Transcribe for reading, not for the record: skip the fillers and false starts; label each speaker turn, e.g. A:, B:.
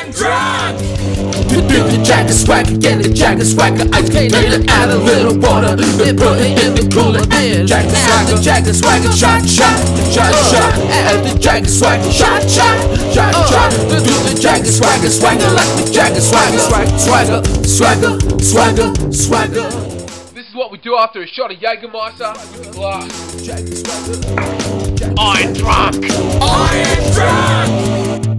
A: am drunk. Do the Jagger swagger, get the Jagger swagger. Ice container, add a little water, then put it in the cooler. Jagger swagger, Jagger swagger, shot, shot, shot, shot. Add the Jagger swagger, shot, shot, shot, shot. Do the Jagger swagger, swagger like the Jagger swagger, swagger, swagger, swagger, swagger.
B: This is what we do after a shot of Jägermeister with a glass.
A: I'm drunk. I am drunk.